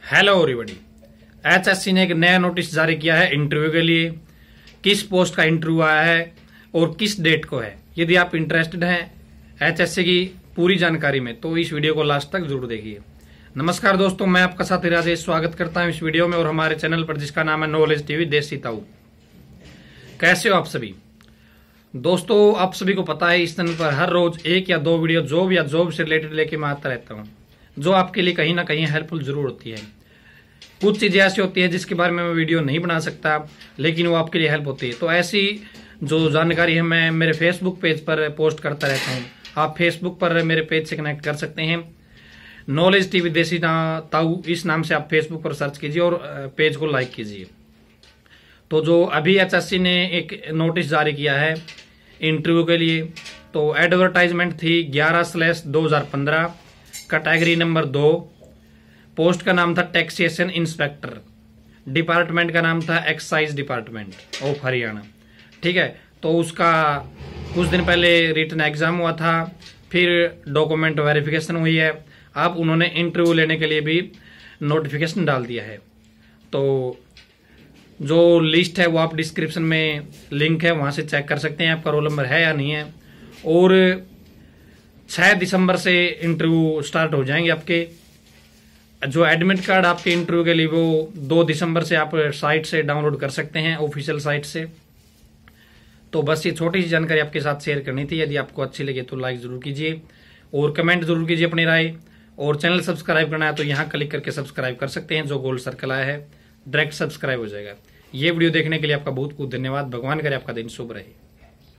Hello everybody. HSC ने एक नया नोटिस जारी किया है इंटरव्यू के लिए। किस पोस्ट का इंटरव्यू आया है और किस डेट को है। यदि आप इंटरेस्टेड हैं एचएससी की पूरी जानकारी में तो इस वीडियो को लास्ट तक जरूर देखिए। नमस्कार दोस्तों, मैं आपका साथी राजेश स्वागत करता हूं इस वीडियो में और हमारे चैनल पर जिसका नाम है नॉलेज टीवी देसी ताऊ। कैसे हो आप सभी दोस्तों? आप सभी को पता है इस चैनल पर हर रोज एक या दो वीडियो जॉब या जॉब से रिलेटेड लेके मैं आता रहता हूँ, जो आपके लिए कहीं ना कहीं हेल्पफुल जरूर होती है। कुछ चीजें ऐसी होती है जिसके बारे में मैं वीडियो नहीं बना सकता, लेकिन वो आपके लिए हेल्प होती है। तो ऐसी जो जानकारी है मैं मेरे फेसबुक पेज पर पोस्ट करता रहता हूँ। आप फेसबुक पर मेरे पेज से कनेक्ट कर सकते हैं। नॉलेज टीवी देसी ताऊ इस नाम से आप फेसबुक पर सर्च कीजिए और पेज को लाइक कीजिए। तो जो अभी एचएससी ने एक नोटिस जारी किया है इंटरव्यू के लिए, तो एडवर्टाइजमेंट थी 11/2015, कैटेगरी नंबर 2, पोस्ट का नाम था टैक्सेशन इंस्पेक्टर, डिपार्टमेंट का नाम था एक्साइज डिपार्टमेंट ऑफ हरियाणा। ठीक है, तो उसका कुछ दिन पहले रिटन एग्जाम हुआ था, फिर डॉक्यूमेंट वेरिफिकेशन हुई है। अब उन्होंने इंटरव्यू लेने के लिए भी नोटिफिकेशन डाल दिया है। तो जो लिस्ट है वो आप डिस्क्रिप्शन में लिंक है, वहां से चेक कर सकते हैं आपका रोल नंबर है या नहीं है। और 6 दिसंबर से इंटरव्यू स्टार्ट हो जाएंगे आपके। जो एडमिट कार्ड आपके इंटरव्यू के लिए वो 2 दिसंबर से आप साइट से डाउनलोड कर सकते हैं, ऑफिशियल साइट से। तो बस ये छोटी सी जानकारी आपके साथ शेयर करनी थी। यदि आपको अच्छी लगे तो लाइक जरूर कीजिए और कमेंट जरूर कीजिए अपनी राय। और चैनल सब्सक्राइब करना है तो यहाँ क्लिक करके सब्सक्राइब कर सकते हैं। जो गोल्ड सर्कल आया है डायरेक्ट सब्सक्राइब हो जाएगा। ये वीडियो देखने के लिए आपका बहुत बहुत धन्यवाद। भगवान करे आपका दिन शुभ रहे।